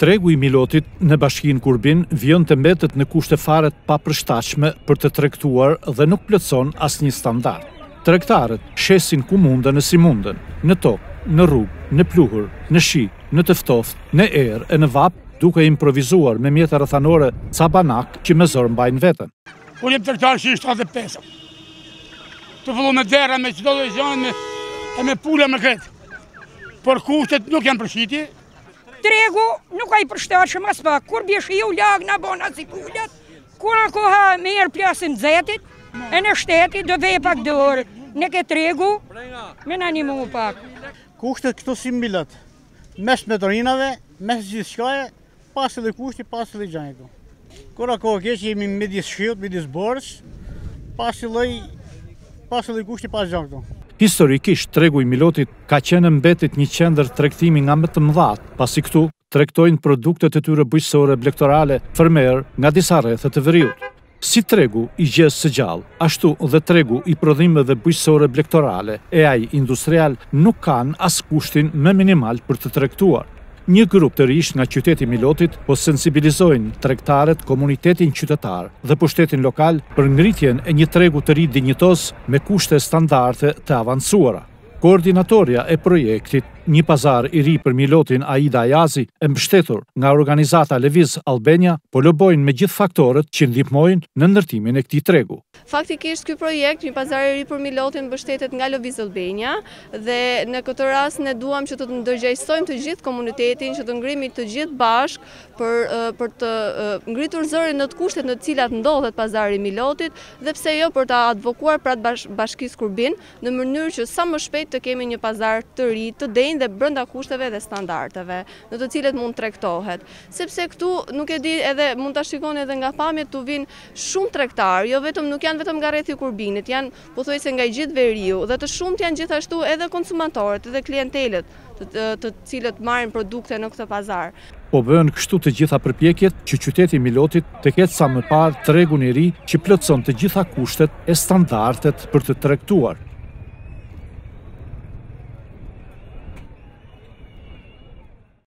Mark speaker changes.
Speaker 1: Tregu i Milotit në bashkinë Kurbin vjen të mbetet në kushte fare të papërshtatshme për të tregtuar dhe nuk plotson asnjë standard. Tregtarët shesin ku mundën e si mundën, në tokë, në rrugë, në pluhur, në shi, në të ftoftë, në erë e në vap, duke improvizuar me mjete rrethanore ca banak që me zor mbajnë veten.
Speaker 2: Unë jem tregtar shi 75. Të fillu me dera, me çdo lloj gjëne, me pula me këtë. Por kushtet nuk janë përshitje.
Speaker 3: Tregu nuk ka i përshtatshëm as pak. Kur bie shiu lag na bon as i pulat. Kur koha me erë plasim zetit, e në shteti do vej pak dorë. Ne ke tregu, me na animu pak.
Speaker 4: Kushtet këto si milat, mes metorinave, mes gjithë shkaje, pas edhe kushti, pas edhe gjanje këtu. Kura kohë keq jemi midis shiut, midis borës, pas edhe kushti, pas gjanje këtu.
Speaker 1: Historikisht, tregu i Milotit ka qenë mbetit një qendër tregtimi nga më të mëdhat, pasi këtu tregtojnë produktet e tyre bujqësore blegtorale fermer nga disa rrethe të veriut. Si tregu i gjesë së gjallë, ashtu dhe tregu i prodhimeve bujqësore blegtorale e ai industrial nuk kanë as kushtin më minimal për të tregtuar. Një grup të rish nga qyteti Milotit po sensibilizojnë tregtarët, komunitetin qytetar dhe pushtetin lokal për ngritjen e një tregu të ri dinjitos me kushte standarde të avancuara. Koordinatorja e projektit Një pazar i ri për Milotin Aida Ajazi, e mbështetur nga organizata Lëviz Albania, po lobojnë me gjithë faktorët që ndihmojnë në ndërtimin e këtij tregu.
Speaker 5: Faktikisht ky projekt Një pazar i ri për Milotin mbështetet nga Lëviz Albania dhe në këtë rast ne duam që të ndërgjegjësojmë të gjithë komunitetin, që të ngrihemi të gjithë bashk për të ngritur zërin në të kushtet në të cilat ndodhet pazari i Milotit dhe pse jo për ta advokuar pranë bashkisë Kurbin në mënyrë që sa më shpejt të kemi një pazar të ri, të denjë dhe brenda kushteve dhe standardeve, në të cilet mund tregtohet. Sepse këtu nuk e di, edhe mund ta shikoni edhe nga pamjet, tu vinë shumë tregtar, nuk janë vetëm nga rrethi i Kurbinit, janë pothuajse nga i gjithë veriu dhe të shumt janë gjithashtu edhe konsumatorët, edhe klientelët, të cilët marrin produkte në këtë pazar.
Speaker 1: Po bëhen kështu të gjitha përpjekjet që qyteti Milotit të ketë sa më parë tregun i ri që plotson të gjitha kushtet e standardet për të tregtuar.